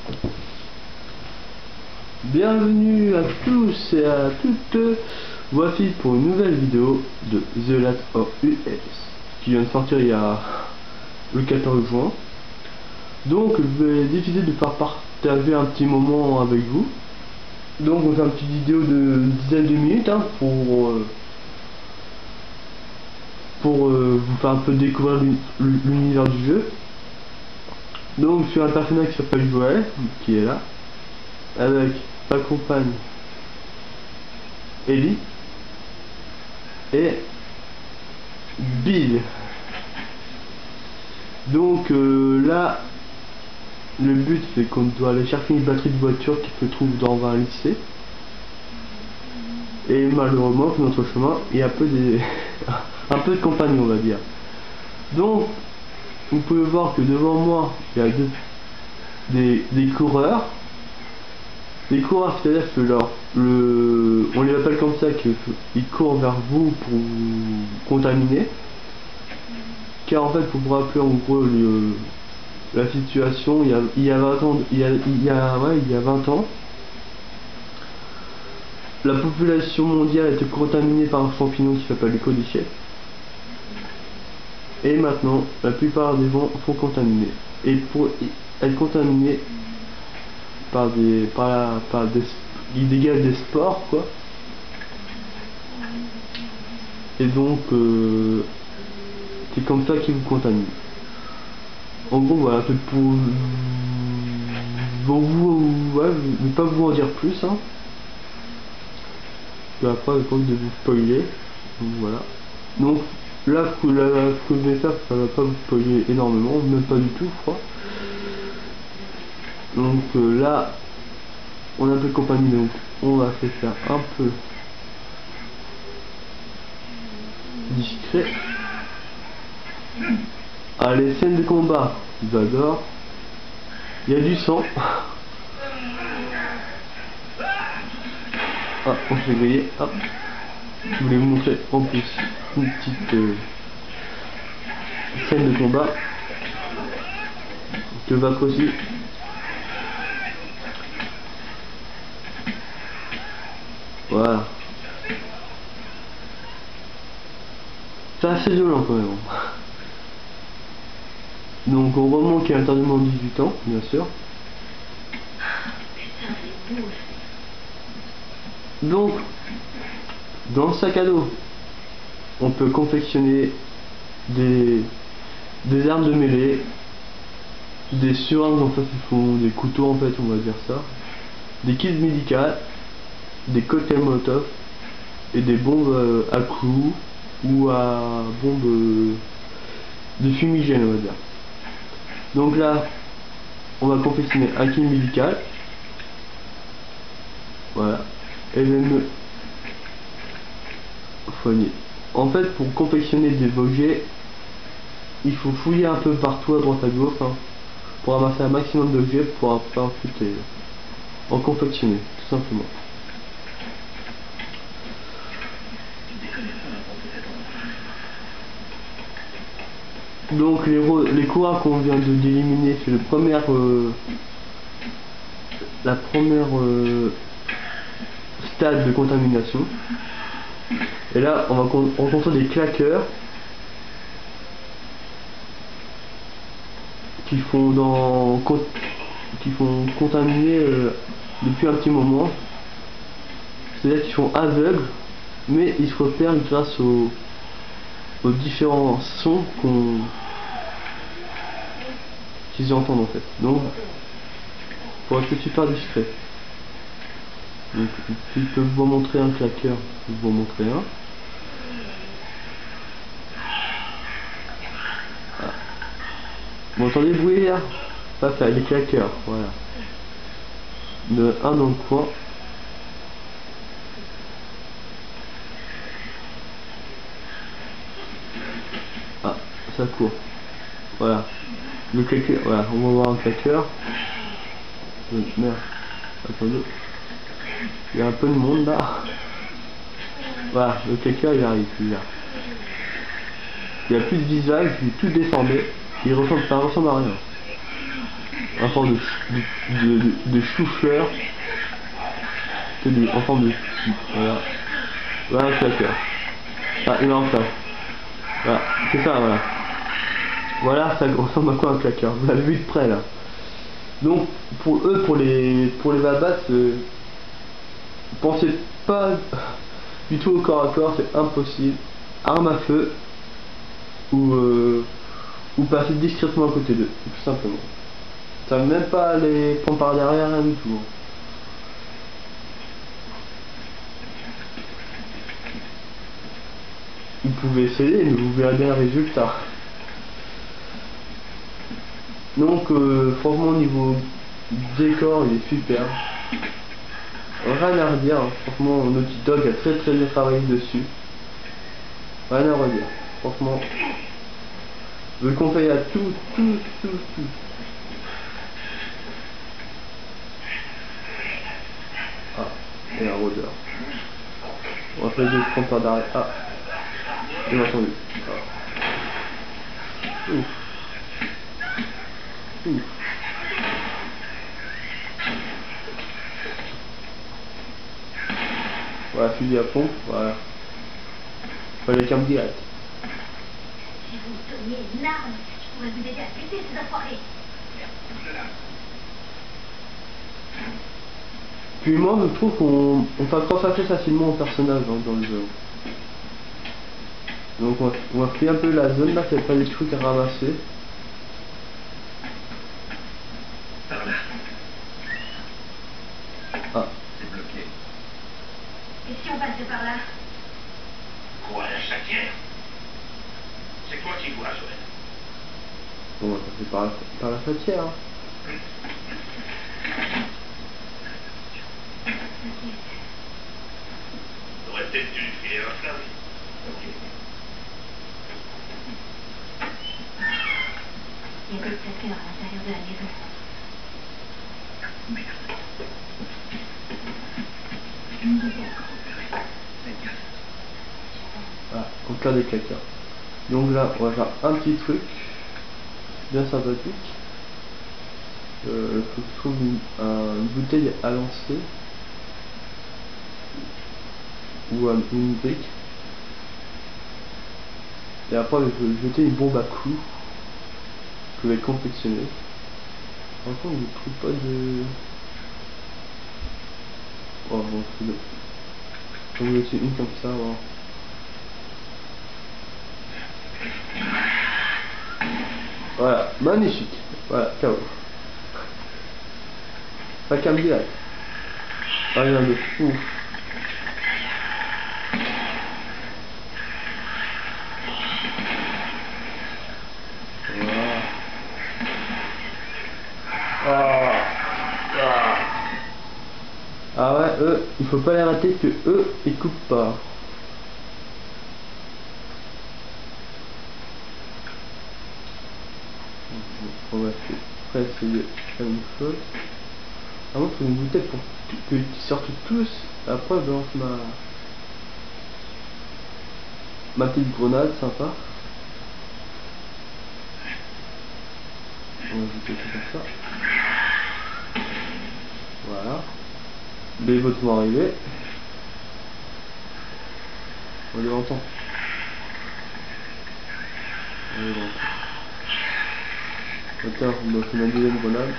Bienvenue à tous et à toutes. Voici pour une nouvelle vidéo de The Last of Us qui vient de sortir il y a le 14 juin. Donc je vais décider de faire partager un petit moment avec vous. Donc on fait une petite vidéo de une dizaine de minutes pour vous faire un peu découvrir l'univers du jeu. Donc je suis un personnage qui s'appelle Joël, qui est là, avec ma compagne Ellie et Bill. Donc là, le but c'est qu'on doit aller chercher une batterie de voiture qui se trouve dans un lycée. Et malheureusement, sur notre chemin, il y a un peu de compagnie, on va dire. Donc, vous pouvez voir que devant moi, il y a des coureurs. Les coureurs, c'est-à-dire que on les appelle comme ça, qu'ils courent vers vous pour vous contaminer. Car en fait, pour vous rappeler en gros la situation, il y a 20 ans, il y a 20 ans, la population mondiale était contaminée par un champignon qui s'appelle le codicet. Et maintenant, la plupart des gens sont contaminés. Et pour être contaminés ils dégagent des spores, quoi. Et donc, c'est comme ça qu'ils vous contaminent. En gros, voilà, c'est pour vous, ouais, je vais pas vous en dire plus, hein. Et après, j'ai pas envie de vous spoiler. Donc voilà. Donc là, ce que je vais faire, ça va pas vous spoiler énormément, même pas du tout, je crois. Donc là, on a un peu de compagnie, donc on va se faire un peu discret. Allez, scène de combat, j'adore. Il y a du sang. Ah, on s'est grillé, hop. Je voulais vous montrer en plus une petite scène de combat que j'apprécie. Voilà. C'est assez violent quand même. Donc on remonte qu'il y a interdit moins de 18 ans, bien sûr. Donc, dans le sac à dos, on peut confectionner des armes de mêlée, des suringues en fait, ils font des couteaux en fait, on va dire ça, des kits médicales, des cocktails Molotov et des bombes à clous ou à bombes de fumigène, on va dire. Donc là, on va confectionner un kit médical, voilà, et le poignet. En fait, pour confectionner des objets, il faut fouiller un peu partout à droite à gauche, hein, pour amasser un maximum d'objets pour après ensuite en confectionner, tout simplement. Donc les coureurs qu'on vient d'éliminer, c'est la première stade de contamination. Et là, on va rencontrer des claqueurs qui font contaminer depuis un petit moment. C'est-à-dire qu'ils sont aveugles, mais ils se repèrent grâce aux différents sons qu'ils entendent en fait. Donc, pour être super discret. Donc, si je peux vous montrer un claqueur, je vais vous montrer un. Ah. Vous entendez le bruit là? Ça fait les claqueurs, voilà. Un dans le coin. Ah, ça court. Voilà. Le claqueur, voilà, on va voir un claqueur. Merde. Attendez. Il y a un peu de monde là. Voilà, le claqueur il arrive, là. Il n'y a plus de visage, il est tout déformé. Ça ressemble à rien. en forme de chou-fleur. En forme de... Voilà. Voilà un claqueur. Ah, il est en place. Voilà, c'est ça, voilà. Voilà, ça ressemble à quoi un claqueur? Vous l'avez vu de près là. Donc pour eux, pour les babats, pensez pas du tout au corps à corps, c'est impossible. Arme à feu ou passer discrètement à côté d'eux, tout simplement. Ça ne veut même pas les prendre par derrière, rien du tout. Vous pouvez essayer, mais vous verrez bien le résultat. Donc franchement, au niveau décor, il est super. Rien à redire, hein. Franchement Naughty Dog a très bien travaillé dessus. Rien à redire, franchement. Je le conseille à tout. Ah, et un rôdeur. On va faire juste prendre par derrière. Ah, j'ai entendu. Ah. Ouf. Voilà, fusil à pompe, voilà. Fallait qu'un direct. Si vous me donniez une arme, je pourrais vous aider à buter ces enfoirés. Puis moi, je trouve qu'on s'accroche assez facilement au personnage hein, dans le jeu. Donc on va fouiller un peu la zone là, qu'il n'y a pas des trucs à ramasser. Ah. C'est bloqué. Et si on passait par là? Quoi, la chatière? C'est quoi qui vois, Joël? On va passer par la chatière. Hein. T'aurais peut-être dû lui filer un flingue. Ok. Il y a des placeurs à l'intérieur de la maison. Merde. Voilà, au cas des claqueurs. Donc là, on va faire un petit truc bien sympathique. Il faut que je trouve une bouteille à lancer ou une brique. Et après, je vais jeter une bombe à clous que je vais confectionner. Par contre, je ne trouve pas de... Oh bon, c'est bon. Je vais jeter une comme ça, voilà. Voilà, magnifique. Voilà, KO. Ça calme direct. Rien de fou. Voilà. Ah ouais, eux, il faut pas les rater que eux, ils coupent pas. On va essayer de faire une chose. Ah moi, il faut une bouteille pour qu'ils sortent tous. Après, je lance ma petite grenade, sympa. On va ajouter tout comme ça. Voilà. Les votes vont arriver. On les entend. On les entend. Attends, on va faire une deuxième grenade.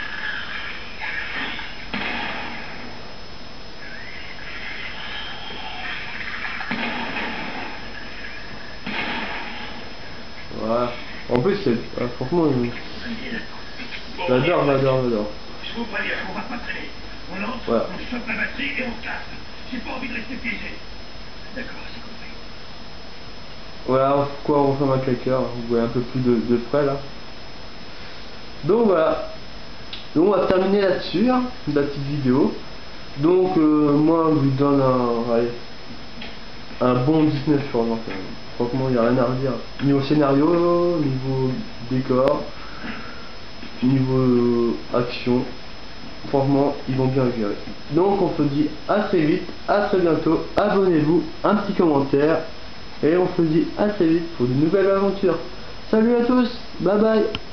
Voilà. En plus, franchement, j'adore. Je vous préviens, on va pas traîner. On lance, voilà. on chope la batterie et on casse. J'ai pas envie de rester piégé. D'accord, c'est compris. Voilà pourquoi on fait un claqueur. Vous voyez un peu plus de près là. Donc voilà. Donc on va terminer là-dessus, hein, la petite vidéo. Donc moi je vous donne un bon 19 sur 20. Franchement il n'y a rien à redire. Niveau scénario, niveau décor, niveau action. Franchement, ils vont bien gérer. Donc on se dit à très vite, à très bientôt. Abonnez-vous, un petit commentaire. Et on se dit à très vite pour de nouvelles aventures. Salut à tous, bye bye.